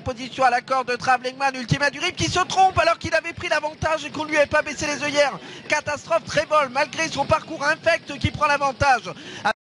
position à la corde de Travelingman, Ultima du Rip qui se trompe alors qu'il avait pris l'avantage et qu'on lui avait pas baissé les œillères. Catastrophe Trévol malgré son parcours infect qui prend l'avantage.